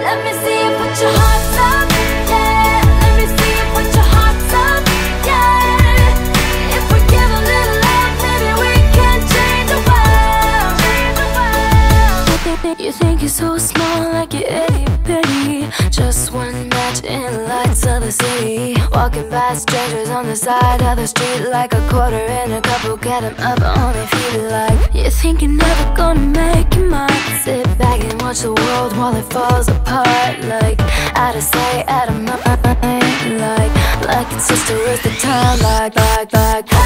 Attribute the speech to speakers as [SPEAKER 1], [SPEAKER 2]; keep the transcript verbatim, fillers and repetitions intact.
[SPEAKER 1] Let me see you put your hearts up, yeah. Let me see you put your hearts up, yeah. If we give a little love, maybe we can change the world, change the world. You think you're so small, like you're itty bitty, just one match in the lights of the city. Walking by strangers on the side of the street, like a quarter in a couple, get 'em up on their feet. Like you think you're never gonna make it, might sit back and watch the world while it falls apart. Like out of sight, out of mind. Like like it's just a waste of time. Like like like